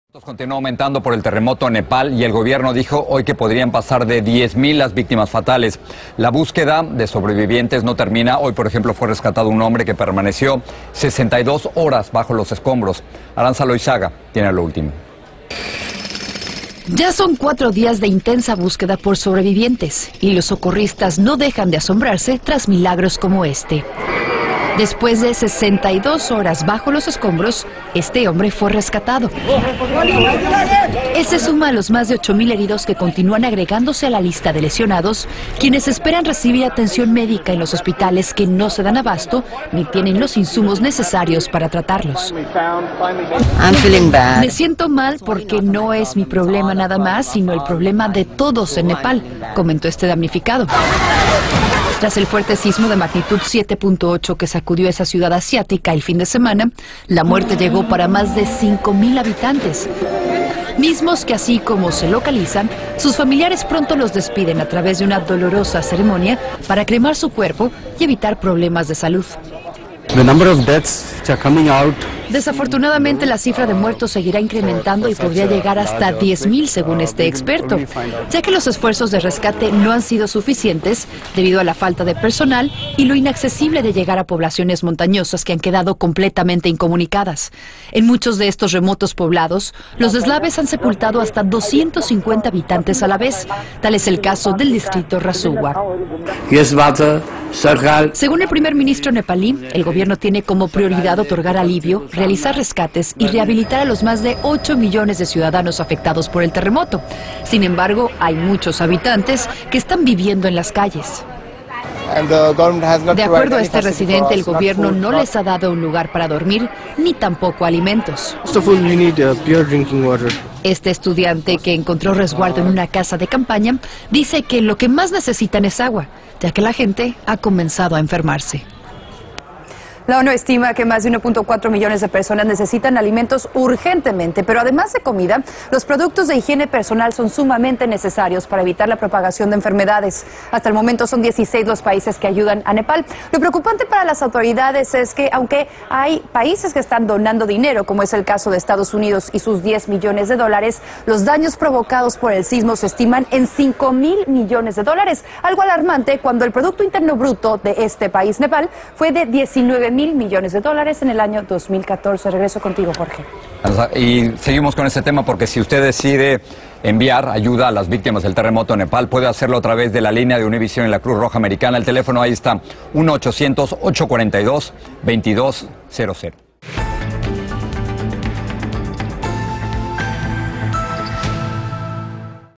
Continúa aumentando por el terremoto en Nepal y el gobierno dijo hoy que podrían pasar de 10,000 las víctimas fatales. La búsqueda de sobrevivientes no termina. Hoy, por ejemplo, fue rescatado un hombre que permaneció 62 horas bajo los escombros. Aranza Loizaga tiene lo último. Ya son 4 días de intensa búsqueda por sobrevivientes y los socorristas no dejan de asombrarse tras milagros como este. Después de 62 horas bajo los escombros, este hombre fue rescatado. Él se suma a los más de 8,000 heridos que continúan agregándose a la lista de lesionados, quienes esperan recibir atención médica en los hospitales que no se dan abasto ni tienen los insumos necesarios para tratarlos. Me siento mal porque no es mi problema nada más, sino el problema de todos en Nepal, comentó este damnificado. Tras el fuerte sismo de magnitud 7.8 que sacudió esa ciudad asiática el fin de semana, la muerte llegó para más de 5,000 habitantes. Mismos que, así como se localizan, sus familiares pronto los despiden a través de una dolorosa ceremonia para cremar su cuerpo y evitar problemas de salud. Desafortunadamente, la cifra de muertos seguirá incrementando y podría llegar hasta 10,000 según este experto, ya que los esfuerzos de rescate no han sido suficientes debido a la falta de personal y lo inaccesible de llegar a poblaciones montañosas que han quedado completamente incomunicadas. En muchos de estos remotos poblados, los deslaves han sepultado hasta 250 habitantes a la vez. Tal es el caso del distrito Rasuwa. Según el primer ministro nepalí, el gobierno tiene como prioridad otorgar alivio, realizar rescates y rehabilitar a los más de 8 millones de ciudadanos afectados por el terremoto. Sin embargo, hay muchos habitantes que están viviendo en las calles. De acuerdo a este residente, el gobierno no les ha dado un lugar para dormir, ni tampoco alimentos. Este estudiante, que encontró resguardo en una casa de campaña, dice que lo que más necesitan es agua, ya que la gente ha comenzado a enfermarse. La ONU estima que más de 1.4 millones de personas necesitan alimentos urgentemente, pero además de comida, los productos de higiene personal son sumamente necesarios para evitar la propagación de enfermedades. Hasta el momento son 16 los países que ayudan a Nepal. Lo preocupante para las autoridades es que, aunque hay países que están donando dinero, como es el caso de Estados Unidos y sus 10 millones de dólares, los daños provocados por el sismo se estiman en 5,000 millones de dólares, algo alarmante cuando el Producto Interno Bruto de este país, Nepal, fue de 19,000 millones de dólares en el año 2014. Regreso contigo, Jorge. Y seguimos con este tema porque si usted decide enviar ayuda a las víctimas del terremoto en Nepal, puede hacerlo a través de la línea de Univision en la Cruz Roja Americana. El teléfono ahí está, 1-800-842-2200.